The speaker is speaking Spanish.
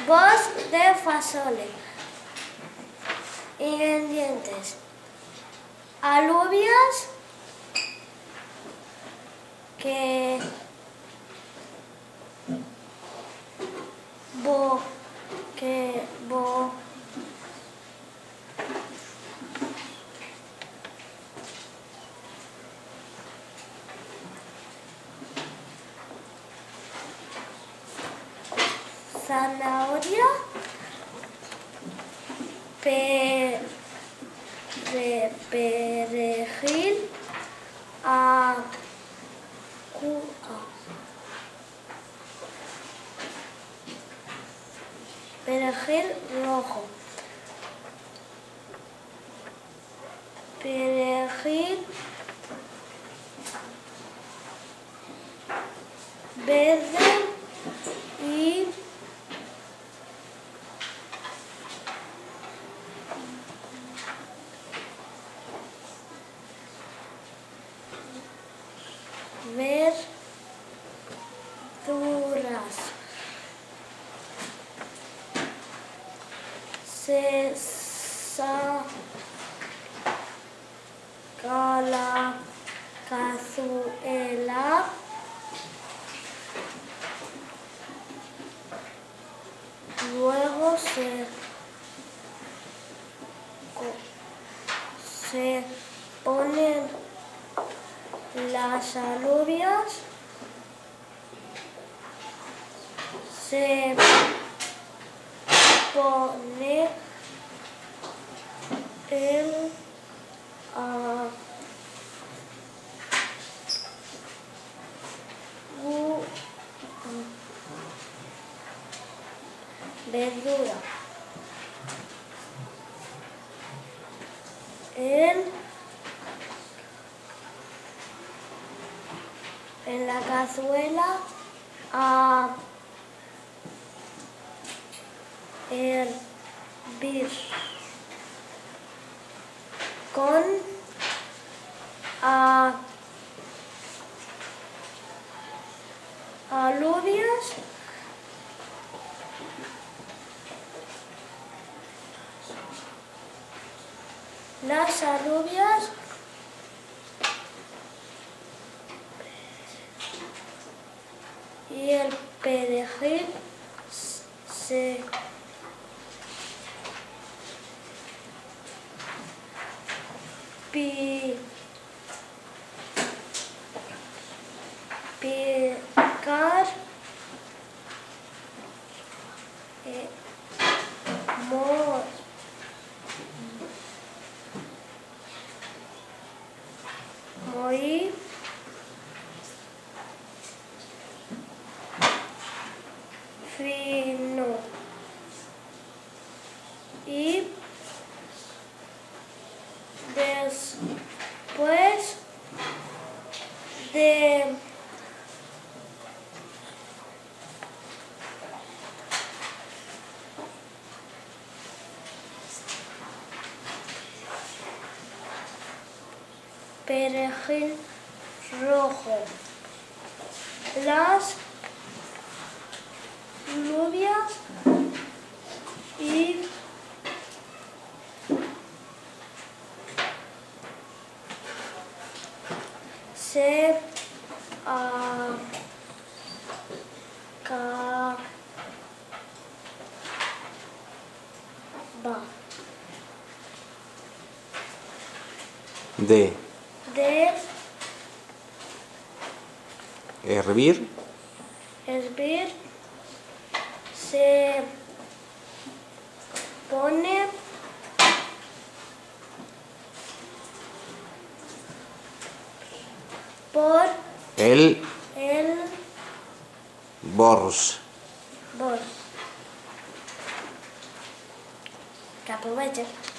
Voz de fasole. Ingredientes: alubias, zanahoria, perejil, perejil rojo, perejil verde y verduras, se saca la cazuela, luego se ponen las alubias, se pone el verdura en la cazuela a hervir con alubias, las alubias y el perejil se picar, moír fino y después de perejil rojo, las alubias y se acaba de hervir, se pone por el bors. Que aprovechen.